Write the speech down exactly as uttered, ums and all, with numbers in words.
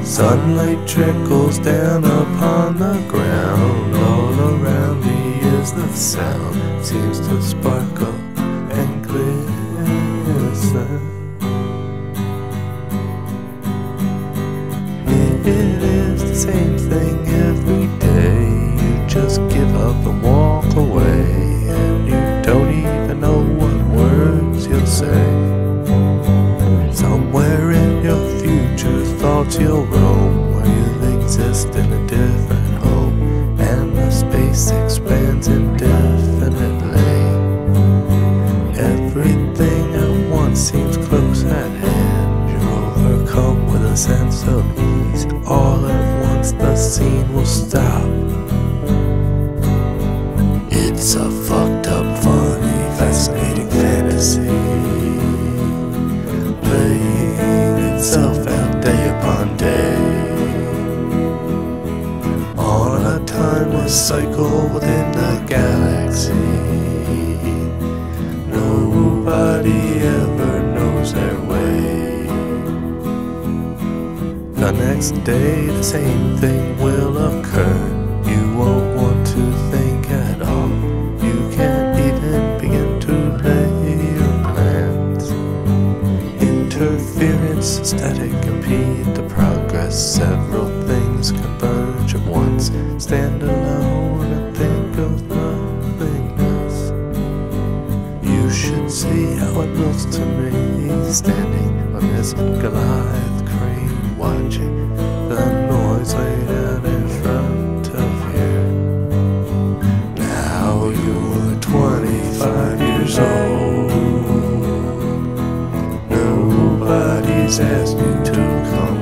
Sunlight trickles down upon the ground. All around me is the sound, seems to sparkle and glisten. It is the same thing every day. You just give up and walk away, and you don't even know what words you'll say. Somewhere in your future thoughts you'll roam, where you'll exist in a different home, and the space expands indefinitely. Everything at once seems close at hand. You're overcome with a sense of ease. All at once the scene will stop. It's a fucked up, funny, fascinating fantasy, playing itself out day upon day, on a timeless cycle within the galaxy. Nobody ever knows their way. The next day the same thing will occur. You won't want to think at all. You can't even begin to lay your plans. Interference, static impede the progress. Several things converge at once. Stand alone and think of nothingness. You should see how it looks to me, standing on this Goliath crane, watching the noise laid out in front of you. Now you're twenty-five years old. Nobody's asked you to come